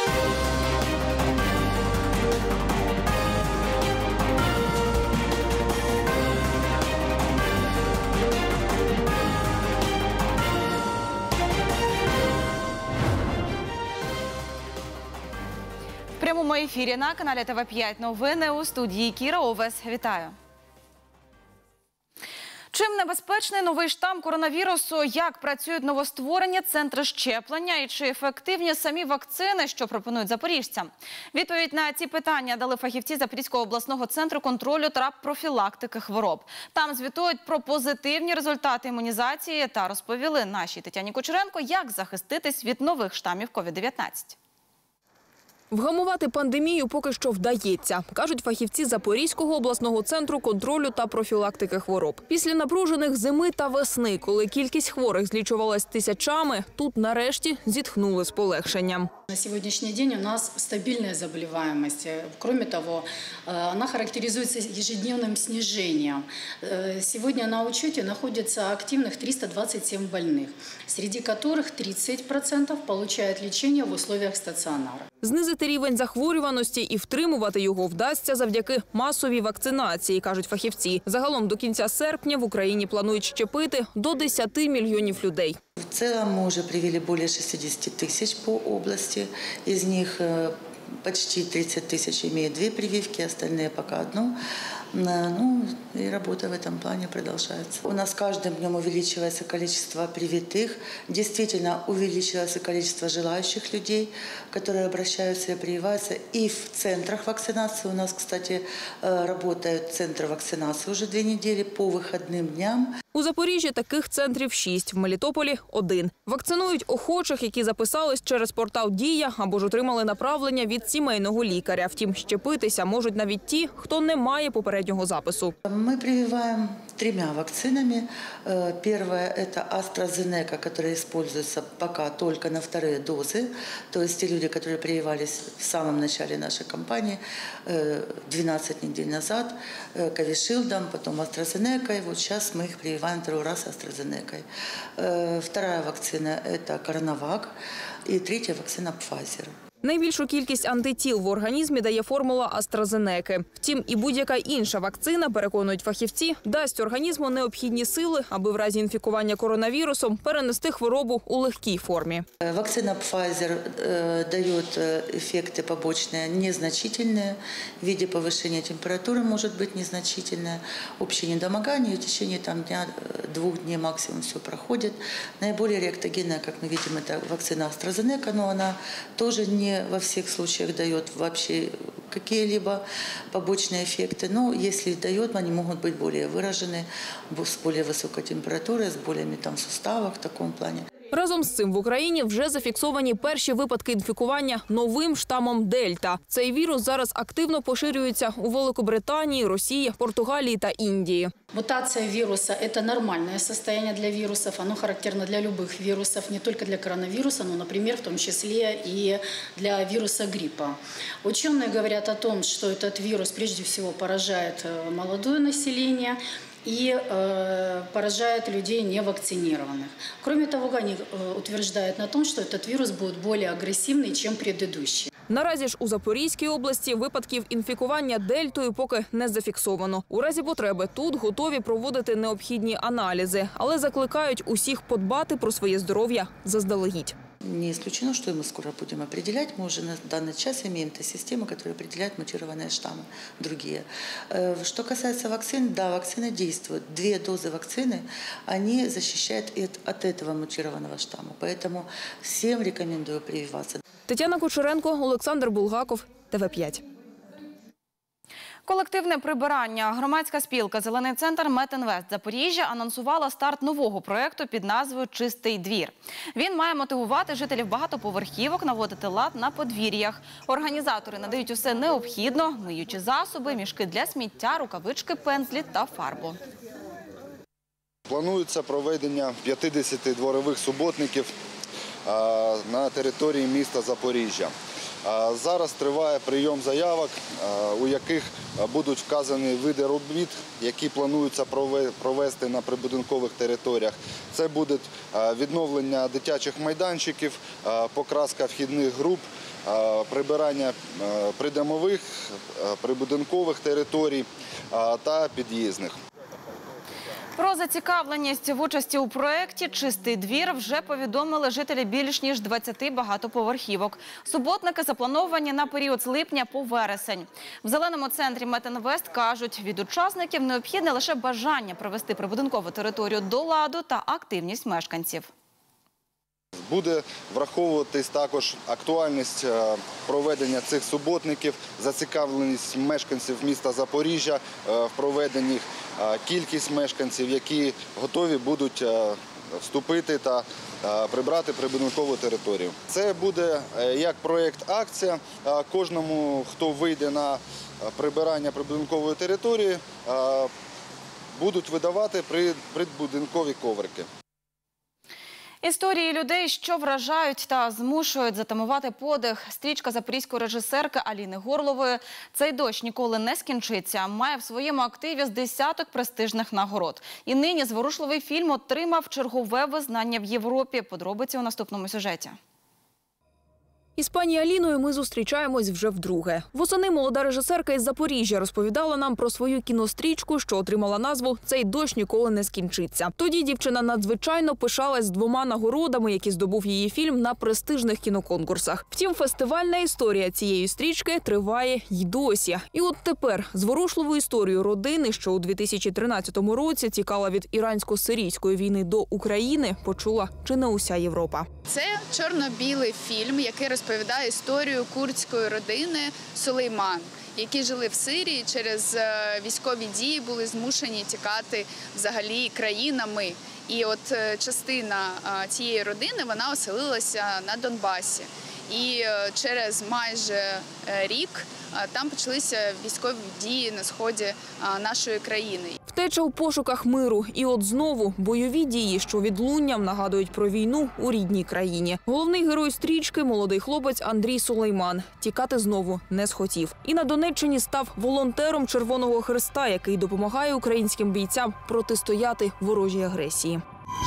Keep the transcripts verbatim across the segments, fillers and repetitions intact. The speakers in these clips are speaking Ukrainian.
В прямому ефірі на каналі Т В п'ять новини, у студії Кіра Овес. Вітаю. Чим небезпечний новий штам коронавірусу, як працюють новостворені центри щеплення і чи ефективні самі вакцини, що пропонують запоріжцям? Відповідь на ці питання дали фахівці Запорізького обласного центру контролю та профілактики хвороб. Там звітують про позитивні результати імунізації та розповіли нашій Тетяні Кучеренко, як захиститись від нових штамів ковід дев'ятнадцять. Вгамувати пандемію поки що вдається, кажуть фахівці Запорізького обласного центру контролю та профілактики хвороб. Після напружених зими та весни, коли кількість хворих злічувалась тисячами, тут нарешті зітхнули з полегшенням. На сегодняшний день у нас стабильная заболеваемость. Кроме того, она характеризуется ежедневным снижением. Сегодня на учете находится активных триста двадцать семь больных, среди которых тридцать процентов получают лечение в условиях стационара. Знизити рівень захворюваності і втримувати його вдасться завдяки масовій вакцинації, кажуть фахівці. Загалом до кінця серпня в Україні планують щепити до десяти мільйонів людей. В целом мы уже привили более шестидесяти тысяч по области. Из них почти тридцать тысяч имеют две прививки, остальные пока одну. Ну, и работа в этом плане продолжается. У нас каждым днем увеличивается количество привитых. Действительно увеличилось и количество желающих людей, которые обращаются и прививаются. И в центрах вакцинации. У нас, кстати, работают центры вакцинации уже две недели по выходным дням. У Запоріжжі таких центрів шість, в Мелітополі – один. Вакцинують охочих, які записались через портал «Дія» або ж отримали направлення від сімейного лікаря. Втім, щепитися можуть навіть ті, хто не має попереднього запису. Мы прививаем тремя вакцинами. Первая – это AstraZeneca, которая используется пока только на вторые дозы. То есть те люди, которые прививались в самом начале нашей кампании, двенадцать недель назад, Covishield, потом AstraZeneca. И вот сейчас мы их прививаем второй раз AstraZeneca. Вторая вакцина – это CoronaVac. И третья вакцина Pfizer. Найбільшу кількість антитіл в організмі дає формула AstraZeneca. Втім, і будь-яка інша вакцина, переконують фахівці, дасть організму необхідні сили, аби в разі інфікування коронавірусом перенести хворобу у легкій формі. Вакцина Pfizer дает эффекты побочные незначительные. В виде повышения температуры может быть незначительное. Общее недомогание в течение там, дня, двух дней максимум все проходит. Наиболее реактогенная, как мы видим, это вакцина AstraZeneca, но она тоже не во всех случаях дает вообще какие-либо побочные эффекты. Но если дает, они могут быть более выражены, с более высокой температурой, с болями там в суставах в таком плане. Разом з цим в Україні вже зафіксовані перші випадки інфікування новим штамом Дельта. Цей вірус зараз активно поширюється у Великобританії, Росії, Португалії та Індії. Мутация вируса – это нормальное состояние для вирусов. Оно характерно для любых вирусов, не только для коронавируса, но, например, в том числе и для вируса гриппа. Ученые говорят о том, что этот вирус прежде всего поражает молодое население и э, поражает людей невакцинированных. Кроме того, они э, утверждают на том, что этот вирус будет более агрессивный, чем предыдущий. Наразі ж у Запорізькій області випадків інфікування Дельтою поки не зафіксовано. У разі потреби тут готові проводити необхідні аналізи, але закликають усіх подбати про своє здоров'я заздалегідь. Не исключено, что мы скоро будем определять. Мы уже на данный час имеем систему, которая определяет мутированные штаммы, другие. Что касается вакцин, да, вакцины действуют. Две дозы вакцины, они защищают от этого мутированного штамма. Поэтому всем рекомендую прививаться. Тетяна Кучеренко, Олександр Булгаков, Т В п'ять. Колективне прибирання. Громадська спілка «Зелений центр Метінвест Запоріжжя» анонсувала старт нового проєкту під назвою «Чистий двір». Він має мотивувати жителів багатоповерхівок наводити лад на подвір'ях. Організатори надають усе необхідно – миючі засоби, мішки для сміття, рукавички, пензлі та фарбу. Планується проведення п'ятдесят дворових суботників на території міста Запоріжжя. Зараз триває прийом заявок, у яких будуть вказані види робіт, які плануються провести на прибудинкових територіях. Це буде відновлення дитячих майданчиків, покраска вхідних груп, прибирання придомових, прибудинкових територій та під'їзних. Про зацікавленість в участі у проєкті «Чистий двір» вже повідомили жителі більш ніж двадцяти багатоповерхівок. Суботники заплановані на період з липня по вересень. В Зеленому центрі Метинвест кажуть, від учасників необхідне лише бажання привести прибудинкову територію до ладу та активність мешканців. Буде враховуватись також актуальність проведення цих суботників, зацікавленість мешканців міста Запоріжжя в проведенні, кількість мешканців, які готові будуть вступити та прибрати прибудинкову територію. Це буде як проєкт-акція. Кожному, хто вийде на прибирання прибудинкової території, будуть видавати прибудинкові коврики. Історії людей, що вражають та змушують затамувати подих. Стрічка запорізької режисерки Аліни Горлової «Цей дощ ніколи не скінчиться» має в своєму активі з десяток престижних нагород. І нині зворушливий фільм отримав чергове визнання в Європі. Подробиці у наступному сюжеті. Із пані Аліною ми зустрічаємось вже вдруге. Восени молода режисерка із Запоріжжя розповідала нам про свою кінострічку, що отримала назву «Цей дощ ніколи не скінчиться». Тоді дівчина надзвичайно пишалась двома нагородами, які здобув її фільм на престижних кіноконкурсах. Втім, фестивальна історія цієї стрічки триває й досі. І от тепер зворушливу історію родини, що у дві тисячі тринадцятому році тікала від ірансько-сирійської війни до України, почула чи не уся Європа. Це чорно-білий фільм, який розповідає історію курдської родини Сулейман, які жили в Сирії, через військові дії були змушені тікати взагалі країнами. І от частина цієї родини, вона оселилася на Донбасі. І через майже рік там почалися військові дії на сході нашої країни. Втеча у пошуках миру. І от знову бойові дії, що відлунням нагадують про війну у рідній країні. Головний герой стрічки – молодий хлопець Андрій Сулейман. Тікати знову не схотів. І на Донеччині став волонтером Червоного Хреста, який допомагає українським бійцям протистояти ворожій агресії.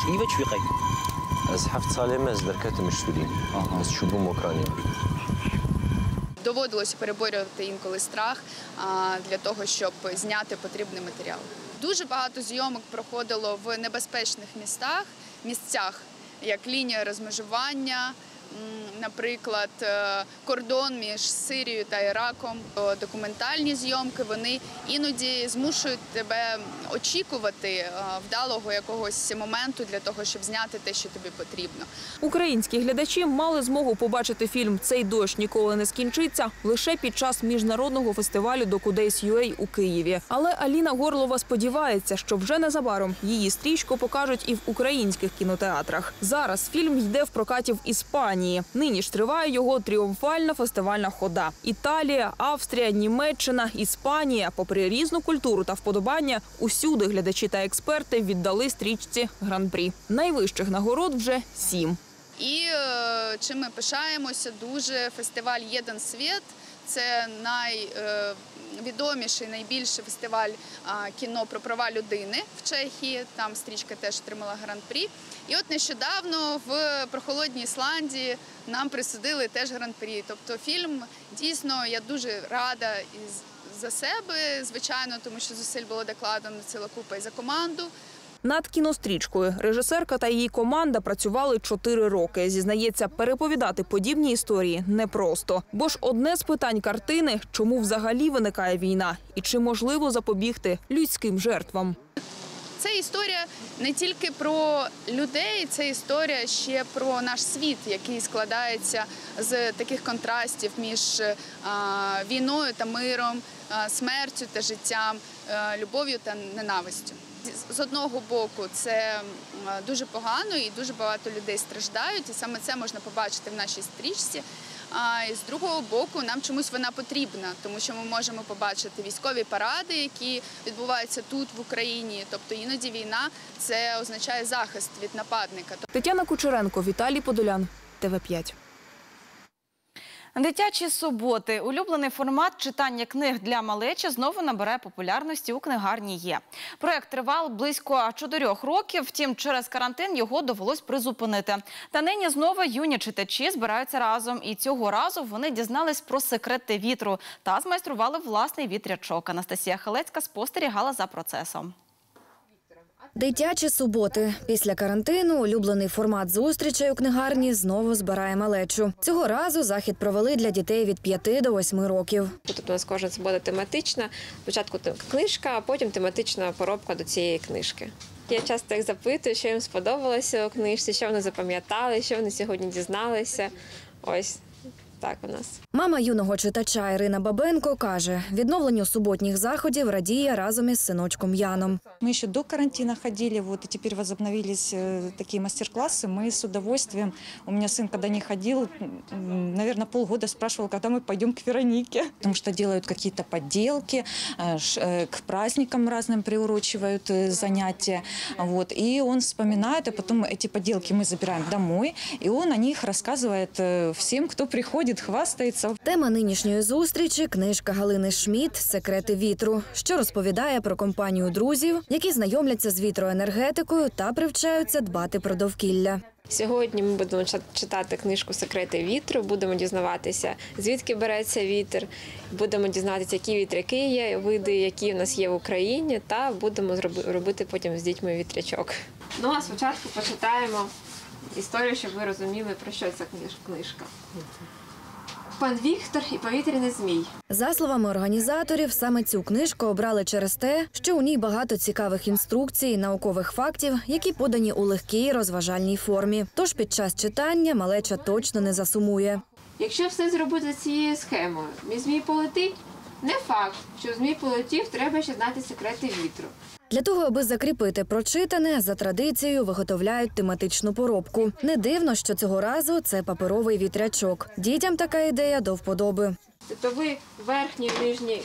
Доводилося переборювати інколи страх для того, щоб зняти потрібний матеріал. Дуже багато зйомок проходило в небезпечних містах, місцях, як лінія розмежування, наприклад, кордон між Сирією та Іраком. Документальні зйомки, вони іноді змушують тебе очікувати вдалого якогось моменту для того, щоб зняти те, що тобі потрібно. Українські глядачі мали змогу побачити фільм «Цей дощ ніколи не скінчиться» лише під час міжнародного фестивалю «Докудейс.ю ей» у Києві. Але Аліна Горлова сподівається, що вже незабаром її стрічку покажуть і в українських кінотеатрах. Зараз фільм йде в прокаті в Іспанії. Нині ж триває його тріумфальна фестивальна хода. Італія, Австрія, Німеччина, Іспанія. Попри різну культуру та вподобання, усюди глядачі та експерти віддали стрічці гран-прі. Найвищих нагород вже сім. І е, чим ми пишаємося дуже, фестиваль «Єдин світ» – це найвідоміший, найбільший фестиваль кіно про права людини в Чехії. Там стрічка теж отримала гран-прі. І от нещодавно в прохолодній Ісландії нам присудили теж гран-прі. Тобто фільм, дійсно, я дуже рада за себе, звичайно, тому що зусиль було докладено ціла купа і за команду. Над кінострічкою режисерка та її команда працювали чотири роки. Зізнається, переповідати подібні історії непросто. Бо ж одне з питань картини – чому взагалі виникає війна? І чи можливо запобігти людським жертвам? Це історія не тільки про людей, це історія ще про наш світ, який складається з таких контрастів між війною та миром, смертю та життям, любов'ю та ненавистю. З одного боку, це дуже погано і дуже багато людей страждають, і саме це можна побачити в нашій стрічці. А з другого боку, нам чомусь вона потрібна, тому що ми можемо побачити військові паради, які відбуваються тут, в Україні. Тобто іноді війна – це означає захист від нападника. Тетяна Кучеренко, Віталій Подолян, Т В п'ять. Дитячі суботи. Улюблений формат читання книг для малечі знову набирає популярності у книгарні «Є». Проект тривав близько чотирьох років, втім через карантин його довелось призупинити. Та нині знову юні читачі збираються разом. І цього разу вони дізнались про секрети вітру та змайстрували власний вітрячок. Анастасія Халецька спостерігала за процесом. Дитячі суботи. Після карантину улюблений формат зустрічей у книгарні знову збирає малечу. Цього разу захід провели для дітей від п'яти до восьми років. Тут у нас кожна субота тематична. Спочатку книжка, а потім тематична поробка до цієї книжки. Я часто їх запитую, що їм сподобалося у книжці, що вони запам'ятали, що вони сьогодні дізналися. Ось. Так у нас. Мама юного читача Ірина Бабенко каже, відновленню суботніх заходів радіє разом із синочком Яном. Мы еще до карантина ходили, вот, и теперь возобновились э, такие мастер-классы. Мы с удовольствием, у меня сын, когда не ходил, м, наверное, полгода спрашивал, когда мы пойдем к Веронике. Потому что делают какие-то подделки, э, ш, э, к праздникам разным приурочивают э, занятия. Вот, и он вспоминает, а потом эти подделки мы забираем домой, и он о них рассказывает э, всем, кто приходит, хвастается. Тема нинішньої зустрічі – книжка Галини Шмідт «Секрети вітру», що розповідає про компанію друзів, які знайомляться з вітроенергетикою та привчаються дбати про довкілля. Сьогодні ми будемо читати книжку «Секрети вітру», будемо дізнаватися, звідки береться вітер, будемо дізнатися, які вітряки є, види, які у нас є в Україні, та будемо робити потім з дітьми вітрячок. Ну а спочатку почитаємо історію, щоб ви розуміли, про що ця книжка. Пан Віктор і повітряний змій. За словами організаторів, саме цю книжку обрали через те, що у ній багато цікавих інструкцій і наукових фактів, які подані у легкій розважальній формі. Тож під час читання малеча точно не засумує. Якщо все зробити за цією схемою, мій змій полетить? Не факт, що змій полетів, треба ще знати секрети вітру. Для того, аби закріпити прочитане, за традицією виготовляють тематичну поробку. Не дивно, що цього разу це паперовий вітрячок. Дітям така ідея до вподоби. Тобто ви верхні і нижні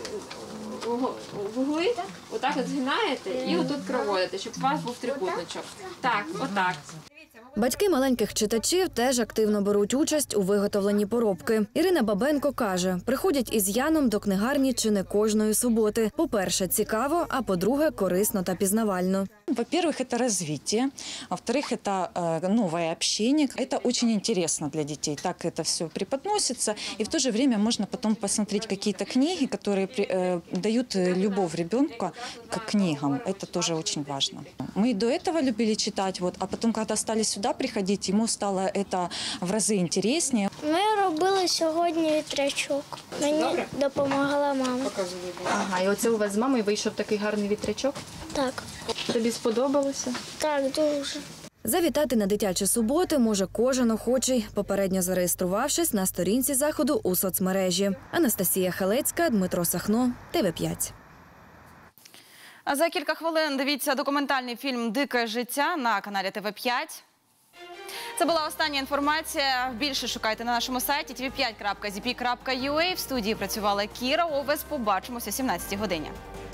вугли отак от згинаєте і отут проводите, щоб у вас був трикутничок. Так, отак. Батьки маленьких читачів теж активно беруть участь у виготовленні поробки. Ірина Бабенко каже, приходять із Яном до книгарні чи не кожної суботи. По-перше, цікаво, а по-друге, корисно та пізнавально. Во-первых, это развитие. Во-вторых, это э, новое общение. Это очень интересно для детей. Так это все преподносится. И в то же время можно потом посмотреть какие-то книги, которые э, дают любовь ребенка к книгам. Это тоже очень важно. Мы и до этого любили читать, вот, а потом, когда стали сюда приходить, ему стало это в рази інтересніше. Ми робили сьогодні вітрячок. Мені Добре? допомагала мама. Ага, і оце у вас з мамою вийшов такий гарний вітрячок? Так. Тобі сподобалося? Так, дуже. Завітати на дитячі суботи може кожен охочий, попередньо зареєструвавшись на сторінці заходу у соцмережі. Анастасія Халецька, Дмитро Сахно, Т В п'ять. А за кілька хвилин дивіться документальний фільм «Дике життя» на каналі Т В п'ять. Це була остання інформація. Більше шукайте на нашому сайті ті ві п'ять крапка зі пі крапка ю а. В студії працювала Кіра Овес. Побачимося о сімнадцятій годині.